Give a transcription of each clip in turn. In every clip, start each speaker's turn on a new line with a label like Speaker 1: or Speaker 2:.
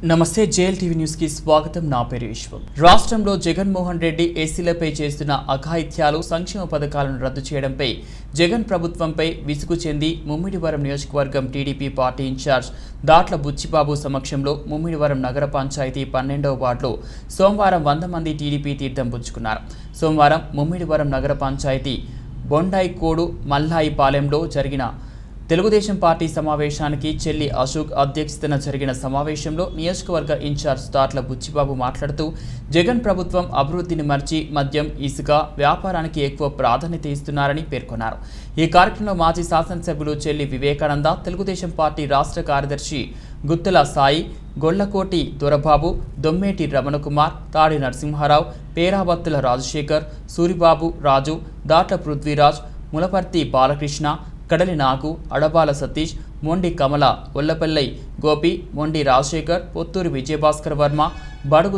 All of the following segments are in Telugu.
Speaker 1: నమస్తే జేఎల్ టీవీ న్యూస్ కి స్వాగతం. నా పేరు ఈశ్వర్. రాష్ట్రంలో జగన్మోహన్ రెడ్డి ఎస్సీలపై చేస్తున్న అఘాయిత్యాలు, సంక్షేమ పథకాలను రద్దు చేయడంపై జగన్ ప్రభుత్వంపై విసుగు చెంది ముమ్మిడివరం నియోజకవర్గం TDP party incharge Datla Buchchibabu సమక్షంలో ముమ్మిడివరం నగర పంచాయతీ 12వ వార్డులో సోమవారం 100 మంది టీడీపీ తీర్థం పుచ్చుకున్నారు. సోమవారం ముమ్మిడివరం నగర పంచాయతీ బొండాయికోడు మల్లాయిపాలెంలో జరిగిన తెలుగుదేశం పార్టీ సమావేశానికి చెల్లి అశోక్ అధ్యక్షతన జరిగిన సమావేశంలో నియోజకవర్గ ఇన్ఛార్జ్ దాట్ల బుచ్చిబాబు మాట్లాడుతూ జగన్ ప్రభుత్వం అభివృద్ధిని మర్చి మద్యం, ఇసుక వ్యాపారానికి ఎక్కువ ప్రాధాన్యత ఇస్తున్నారని పేర్కొన్నారు. ఈ కార్యక్రమంలో మాజీ శాసనసభ్యులు చెల్లి వివేకానంద, తెలుగుదేశం పార్టీ రాష్ట్ర కార్యదర్శి గుత్తల సాయి, గొల్లకోటి దొరబాబు, దొమ్మేటి రమణకుమార్, తాడి నరసింహారావు, పేరాబత్తుల రాజశేఖర్, సూరిబాబు రాజు, దాట్ల పృథ్వీరాజ్, ములపర్తి బాలకృష్ణ, కడలి నాగు, అడబాల సతీష్, మొండి కమల, ఒల్లపల్లై గోపి, మొండి రాజశేఖర్, పొత్తూరి విజయభాస్కర్ వర్మ, బడుగు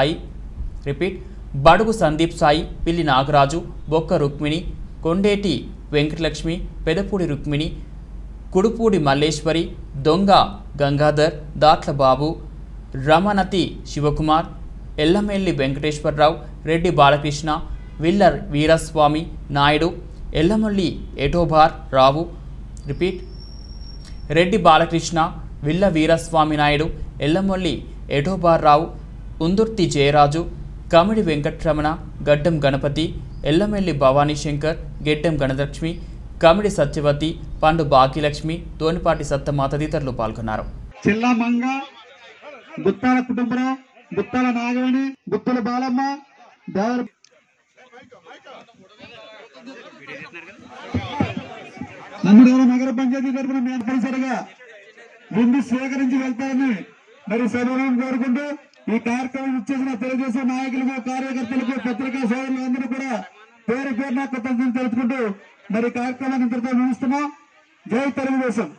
Speaker 1: సందీప్ సాయి, పిల్లి నాగరాజు, బొక్క రుక్మిణి, కొండేటి వెంకటలక్ష్మి, పెదపూడి రుక్మిణి, కుడుపూడి మల్లేశ్వరి, దొంగ గంగాధర్, దాట్ల బాబు, రమణతి శివకుమార్, ఎల్లమెల్లి వెంకటేశ్వరరావు, రెడ్డి బాలకృష్ణ, విల్లర్ వీరస్వామి నాయుడు, ఎల్లమల్లి ఎటోబార్ రావు, రెడ్డి బాలకృష్ణ, విల్ల వీరస్వామి నాయుడు, ఎల్లమల్లి ఎటోబార్ రావు, ఉందుర్తి జయరాజు, కమిడి వెంకట్రమణ, గడ్డం గణపతి, ఎల్లమెల్లి భవానీశంకర్, గెడ్డం గణలక్ష్మి, కమిడి సత్యవతి, పండు భాగ్యలక్ష్మి, తోనిపాటి సత్తమ్మ తదితరులు పాల్గొన్నారు.
Speaker 2: చిల్లమంగ, గుత్తాల కుటుంబరావు, గుత్తాల నాగవేణి, గుత్తుల బాలమ్మ, దేవర నమ్మూరు నగర పంచాయతీ తరఫున మేము తప్పనిసరిగా ముందు స్వీకరించి వెళ్తారని మరి సభను కోరుకుంటూ ఈ కార్యక్రమం ఇచ్చేసిన తెలుగుదేశం నాయకులకు, కార్యకర్తలకు, పత్రికా సోదరులందరూ కూడా పేరు పేరున కృతజ్ఞతలు తెలుపుకుంటూ మరి కార్యక్రమాన్ని ఇంతటితో ముగిస్తున్నాం. జై తెలుగుదేశం.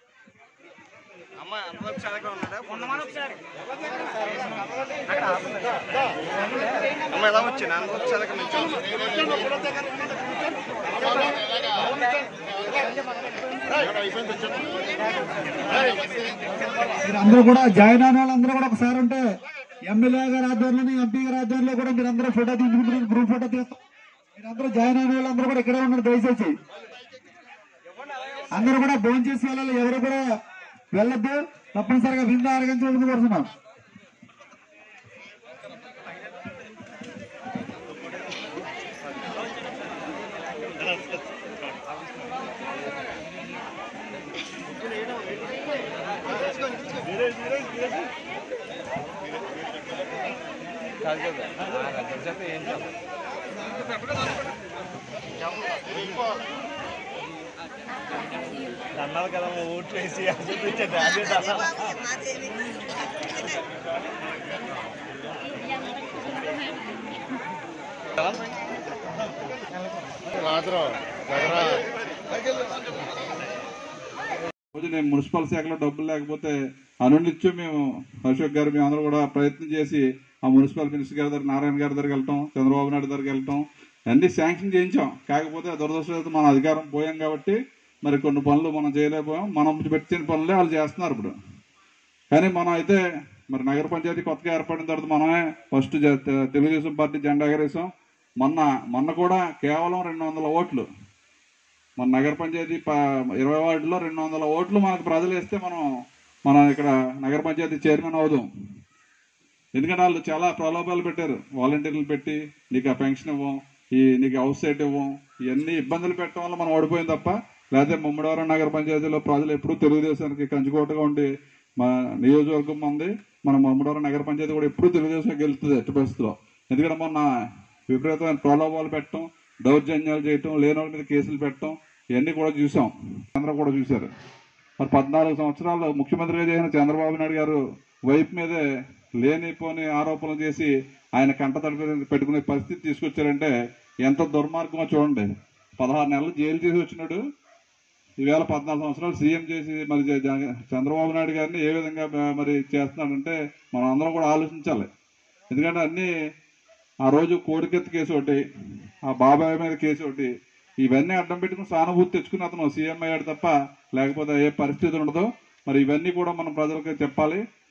Speaker 2: మీరందరూ కూడా జాయిన్ అయిన వాళ్ళందరూ కూడా ఒకసారి ఉంటే ఎమ్మెల్యే గారి ఆధ్వర్యంలో, ఎంపీ గారి ఆధ్వర్యంలో కూడా మీరందరూ ఫోటో తీసుకుంటున్నారు, గ్రూప్ ఫోటో తీస్తాం. మీరందరూ జాయిన్ అయిన వాళ్ళందరూ కూడా ఇక్కడే ఉన్నారు. దయచేసి అందరూ కూడా భోజనం చేసి వెళ్ళాలి. ఎవరు కూడా వెళ్ళొద్దు. తప్పనిసరిగా విందు ఆరగించవలసింది కోరుతున్నాం.
Speaker 3: అన్నారు కదా ఓట్లు వేసి
Speaker 4: నేను మున్సిపల్ శాఖలో డబ్బులు లేకపోతే అనునిత్యం మేము అశోక్ గారు మేము అందరూ కూడా ప్రయత్నం చేసి ఆ మున్సిపల్ మినిస్టర్ గారి దగ్గర, నారాయణ గారి దగ్గరికి వెళ్తాం, చంద్రబాబు నాయుడు దగ్గరికి వెళ్తాం, అన్ని శాంక్షన్ చేయించాం. కాకపోతే దురదృష్టం మన అధికారం పోయాం కాబట్టి మరి కొన్ని పనులు మనం చేయలేకపోయాం. మనం పెట్టిన పనులే వాళ్ళు చేస్తున్నారు ఇప్పుడు. కానీ మనం అయితే మరి నగర పంచాయతీ కొత్తగా ఏర్పడిన తర్వాత మనమే ఫస్ట్ తెలుగుదేశం పార్టీ జెండా ఎగరేసాం. మొన్న కూడా కేవలం 200 ఓట్లు, మన నగర పంచాయతీ 20 వార్డులో 200 ఓట్లు మనకు ప్రజలు వేస్తే మనం ఇక్కడ నగర పంచాయతీ చైర్మన్ అవుదాం. ఎందుకంటే వాళ్ళు చాలా ప్రలోభాలు పెట్టారు. వాలంటీర్లు పెట్టి నీకు ఆ పెన్షన్ ఇవ్వం, నీకు హౌస్ సైట్ ఇవ్వం, ఇవన్నీ ఇబ్బందులు పెట్టడం వల్ల మనం ఓడిపోయింది తప్ప లేకపోతే ముమ్మిడివరం నగర పంచాయతీలో ప్రజలు ఎప్పుడూ తెలుగుదేశానికి కంచుకోటగా ఉండి మా నియోజకవర్గం ఉంది. మన ముమ్మిడివరం నగర పంచాయతీ కూడా ఎప్పుడూ తెలుగుదేశం గెలుస్తుంది ఎట్టి పరిస్థితిలో. ఎందుకంటే మొన్న విపరీతమైన ప్రలోభాలు పెట్టడం, దౌర్జన్యాలు చేయటం, లేని వాళ్ళ మీద కేసులు పెట్టడం ఇవన్నీ కూడా చూసాం. అందరూ కూడా చూశారు. మరి 14 సంవత్సరాలు ముఖ్యమంత్రిగా చేసిన చంద్రబాబు నాయుడు గారు వైపు మీదే లేనిపోని ఆరోపణలు చేసి ఆయన కంట తడిపి పెట్టుకునే పరిస్థితి తీసుకొచ్చారంటే ఎంత దుర్మార్గమో చూడండి. 16 నెలలు జైలు చేసి వచ్చినాడు. ఈవేళ 14 సంవత్సరాలు సీఎం చేసి మరి చంద్రబాబు నాయుడు గారిని ఏ విధంగా మరి చేస్తున్నాడంటే మనం అందరం కూడా ఆలోచించాలి. ఎందుకంటే అన్నీ ఆ రోజు కోడికెత్తి కేసు ఒకటి, ఆ బాబాయ్ మీద కేసు ఒకటి, ఇవన్నీ అడ్డం పెట్టుకుని సానుభూతి తెచ్చుకుని అతను సీఎం అయ్యాడు తప్ప లేకపోతే ఏ పరిస్థితి ఉండదు. మరి ఇవన్నీ కూడా మనం ప్రజలకు చెప్పాలి.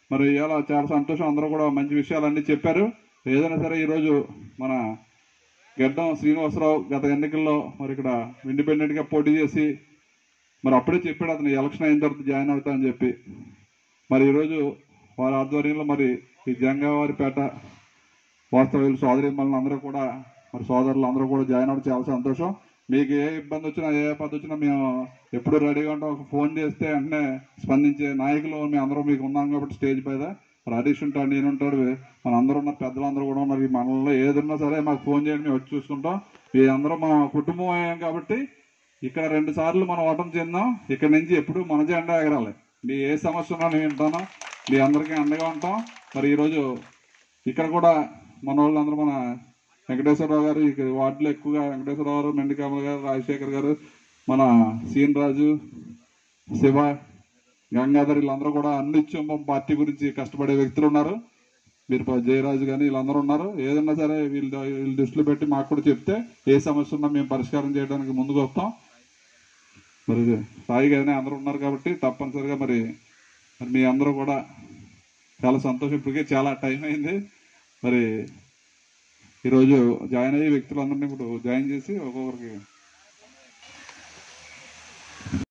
Speaker 4: మరి ఇవాళ చాలా సంతోషం, అందరూ కూడా మంచి విషయాలన్నీ చెప్పారు. ఏదైనా సరే ఈరోజు మన గడ్డం శ్రీనివాసరావు గత ఎన్నికల్లో మరి ఇక్కడ ఇండిపెండెంట్గా పోటీ చేసి మరి అప్పుడే చెప్పాడు అతను ఎలక్షన్ అయిన తర్వాత జాయిన్ అవుతా అని చెప్పి. మరి ఈరోజు వారి ఆధ్వర్యంలో మరి ఈ జంగావారిపేట వాస్తవ్యులు సోదరిమల్ని అందరూ కూడా మరి సోదరులు అందరూ కూడా జాయిన్ అవ్వడం చాలా సంతోషం. మీకు ఏ ఇబ్బంది వచ్చినా ఏ పద్ధతి వచ్చినా మేము ఎప్పుడు రెడీగా ఉంటాం. ఒక ఫోన్ చేస్తే వెంటనే స్పందించే నాయకులు మేము అందరూ మీకు ఉన్నాం కాబట్టి స్టేజ్ పైన మరి హరీష్ ఉంటాడు, నేను ఉంటాడు, మన అందరూ ఉన్న పెద్దలందరూ కూడా ఉన్నారు. ఈ మనలో ఏదన్నా సరే మాకు ఫోన్ చేయండి, మేము వచ్చి చూసుకుంటాం. మీ అందరూ మన కుటుంబం అయ్యాం కాబట్టి ఇక్కడ 2 సార్లు మనం ఓటమి చెందాం. ఇక్కడ నుంచి ఎప్పుడు మన జెండా ఎగరాలి. మీ ఏ సమస్య ఉన్నా నేను వింటాను, మీ అందరికీ అండగా ఉంటాం. మరి ఈరోజు ఇక్కడ కూడా మన వాళ్ళందరూ మన వెంకటేశ్వరరావు గారు, ఇక్కడ వార్డులో ఎక్కువగా వెంకటేశ్వరరావు గారు, మెండికామల గారు, రాజశేఖర్ గారు, మన సీన్ రాజు, శివ, గంగాధర్, వీళ్ళందరూ కూడా అనిత్యం పార్టీ గురించి కష్టపడే వ్యక్తులు ఉన్నారు. మీరు జయరాజు కానీ వీళ్ళందరూ ఉన్నారు. ఏదన్నా సరే వీళ్ళు దృష్టిలో పెట్టి మాకు కూడా చెప్తే ఏ సమస్య ఉన్నా మేము పరిష్కారం చేయడానికి ముందుకు వస్తాం. మరి సాయి గారిని అందరూ ఉన్నారు కాబట్టి తప్పనిసరిగా మరి మీ అందరూ కూడా చాలా సంతోషం. ఇప్పటికే చాలా టైం అయింది. మరి ఈరోజు జాయిన్ అయ్యే వ్యక్తులందరినీ ఇప్పుడు జాయిన్ చేసి ఒక్కొక్కరికి